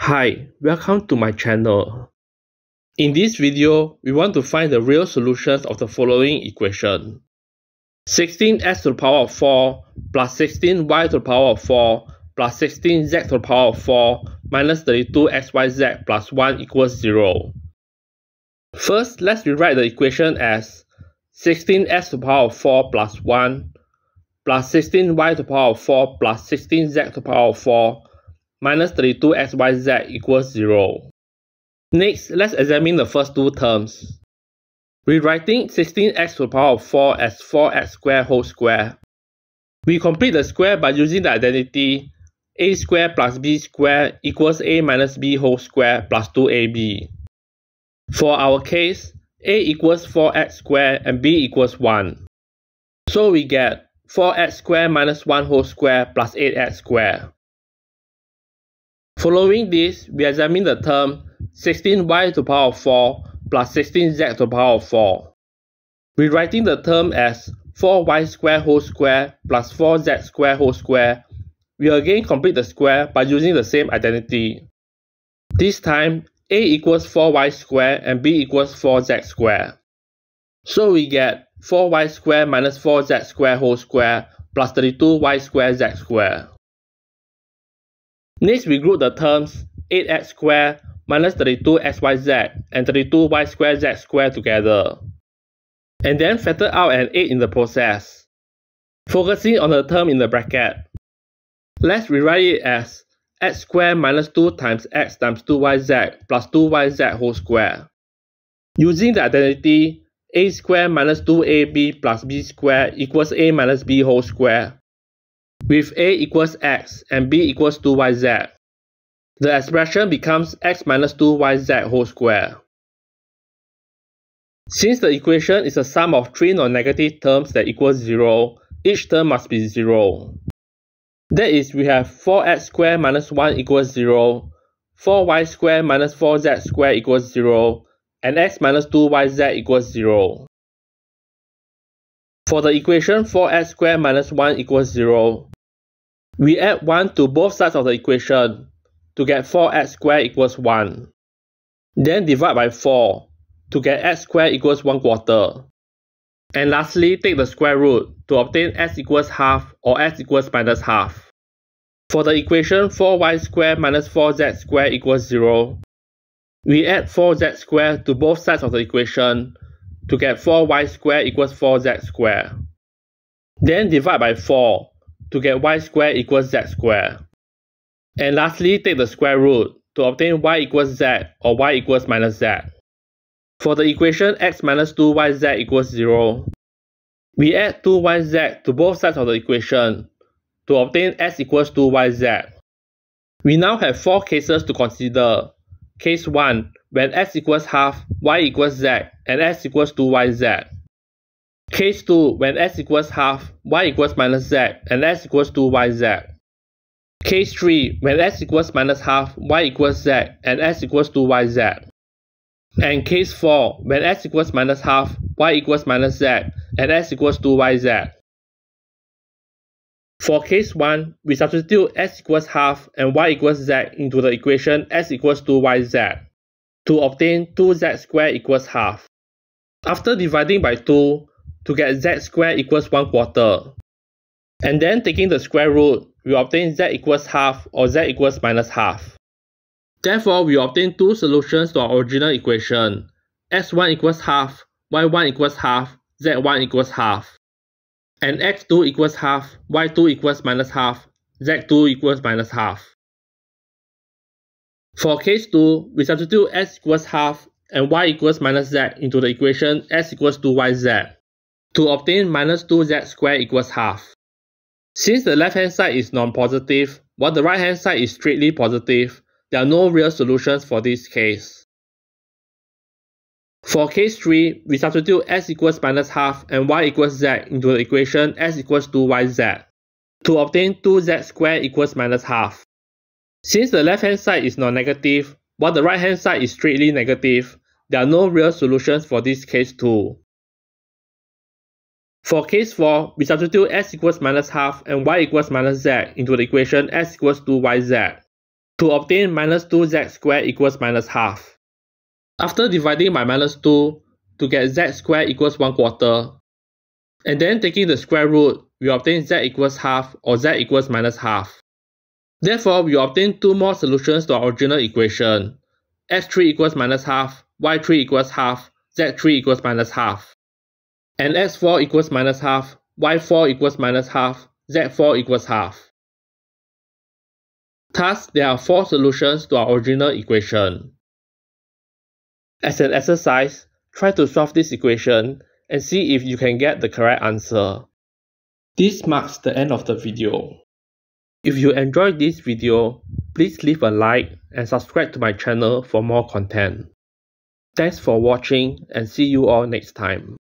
Hi, welcome to my channel. In this video, we want to find the real solutions of the following equation. 16x to the power of 4 plus 16y to the power of 4 plus 16z to the power of 4 minus 32xyz plus 1 equals 0. First, let's rewrite the equation as 16x to the power of 4 plus 1 plus 16y to the power of 4 plus 16z to the power of 4 minus 32xyz equals 0. Next, let's examine the first two terms. Rewriting 16x to the power of 4 as 4x squared whole square. We complete the square by using the identity a squared plus b squared equals a minus b whole square plus 2ab. For our case, a equals 4x squared and b equals 1. So we get 4x squared minus 1 whole square plus 8x squared. Following this, we examine the term 16y to the power of 4 plus 16z to the power of 4. Rewriting the term as 4y squared whole square plus 4z squared whole square, we again complete the square by using the same identity. This time, a equals 4y squared and b equals 4z squared. So we get 4y squared minus 4z squared whole square plus 32y squared z squared. Next, we group the terms 8x squared minus 32xyz and 32y squared z squared together, and then factor out an 8 in the process. Focusing on the term in the bracket, let's rewrite it as x squared minus 2 times x times 2yz plus 2yz whole square. Using the identity a squared minus 2ab plus b squared equals a minus b whole square, with a equals x and b equals 2yz. The expression becomes x minus 2yz whole square. Since the equation is a sum of three non-negative terms that equals 0, each term must be 0. That is, we have 4x squared minus 1 equals 0, 4y squared minus 4z squared equals 0, and x minus 2yz equals 0. For the equation 4x squared minus 1 equals 0, we add 1 to both sides of the equation to get 4x squared equals 1. Then divide by 4 to get x squared equals 1/4. And lastly, take the square root to obtain x equals half or x equals minus half. For the equation 4y squared minus 4z squared equals 0, we add 4z squared to both sides of the equation to get 4y squared equals 4z squared. Then divide by 4 to get y squared equals z squared. And lastly, take the square root to obtain y equals z or y equals minus z. For the equation x minus 2yz equals 0, we add 2yz to both sides of the equation to obtain x equals 2yz. We now have 4 cases to consider. Case 1, when x equals half, y equals z, and x equals 2yz. Case 2, when x equals half, y equals minus z, and x equals 2yz. Case 3, when x equals minus half, y equals z, and x equals 2yz. And case 4, when x equals minus half, y equals minus z, and x equals 2yz. For case 1, we substitute x equals half and y equals z into the equation x equals 2yz to obtain 2z squared equals half. After dividing by 2, to get z squared equals 1/4. And then taking the square root, we obtain z equals half or z equals minus half. Therefore, we obtain two solutions to our original equation. x1 equals half, y1 equals half, z1 equals half. And x2 equals half, y2 equals minus half, z2 equals minus half. For case 2, we substitute x equals half and y equals minus z into the equation x equals 2yz to obtain minus 2z squared equals half. Since the left hand side is non-positive, while the right hand side is straightly positive, there are no real solutions for this case. For case 3, we substitute x equals minus half and y equals z into the equation x equals 2yz to obtain 2z squared equals minus half. Since the left hand side is non-negative, while the right hand side is straightly negative, there are no real solutions for this case too. For case 4, we substitute x equals minus half and y equals minus z into the equation x equals 2yz To obtain minus 2z squared equals minus half. After dividing by minus 2 to get z squared equals 1/4, and then taking the square root, we obtain z equals half or z equals minus half. Therefore, we obtain two more solutions to our original equation. x3 equals minus half, y3 equals half, z3 equals minus half. And x4 equals minus half, y4 equals minus half, z4 equals half. Thus, there are four solutions to our original equation. As an exercise, try to solve this equation and see if you can get the correct answer. This marks the end of the video. If you enjoyed this video, please leave a like and subscribe to my channel for more content. Thanks for watching and see you all next time.